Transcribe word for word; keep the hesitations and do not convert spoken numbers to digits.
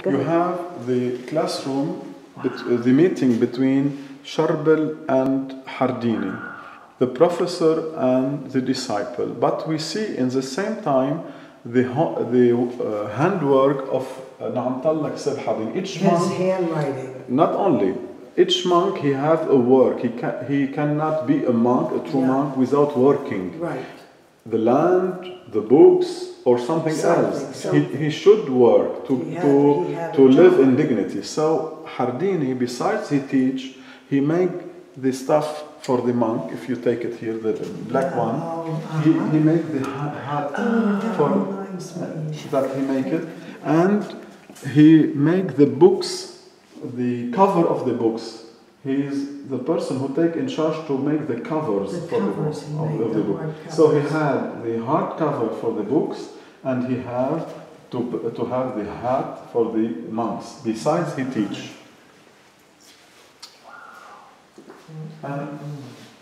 You have the classroom, bet- the meeting between Sharbel and Hardini, the professor and the disciple. But we see in the same time the, ho- the uh, handwork of uh, Na'amtallah Kseb Hardini. Each His monk, handwriting. not only, each monk he have a work. He, can, he cannot be a monk, a true Yeah. monk, without working. Right. The land, the books, or something, Something, else. something. He, he should work to, He had- to, he had to a live job. in dignity. So Hardini, besides he teach, he make the stuff for the monk. If you take it here, the black Yeah, one, oh, he, uh-huh. he make the ha- hat for reminds me. that he make it, and he make the books, the cover of the books. He is the person who take in charge to make the covers The for covers, the he book, of, made of the the book. hard So he covers. had the hard cover for the books, and he have to to have the hat for the monks. Besides, he teach. And